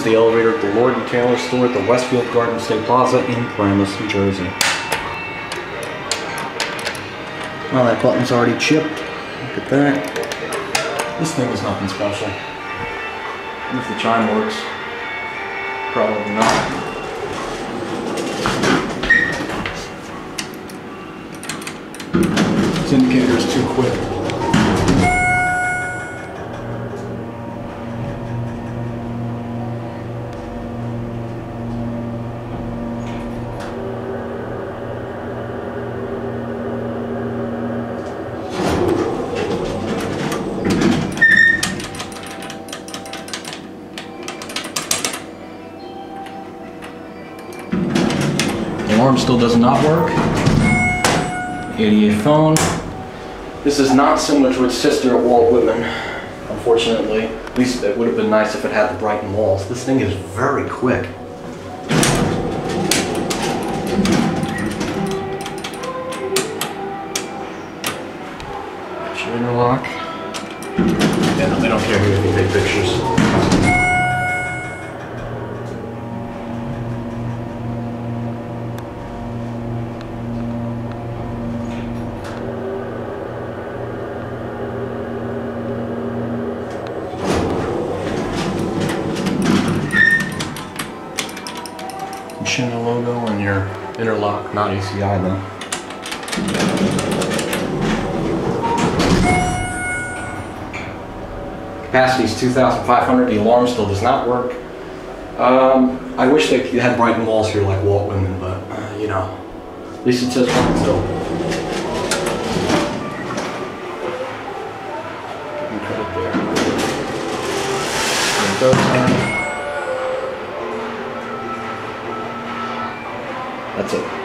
is the elevator at the Lord & Taylor store at the Westfield Garden State Plaza in Paramus, New Jersey. Well, that button's already chipped. Look at that. This thing is nothing special. And if the chime works, probably not. This indicator is too quick. The alarm still does not work. 88 phone. This is not similar to its sister at Walt Whitman, unfortunately. At least it would have been nice if it had the Brighton walls. This thing is very quick. Should interlock. Yeah, no, they don't care here if you take pictures. Schindler logo and your interlock, not ACI though. Capacity is 2,500. The alarm still does not work. I wish they had Brighton walls here like Walt Whitman, but you know, at least it says Brighton still. Give me credit there. There it goes. That's it.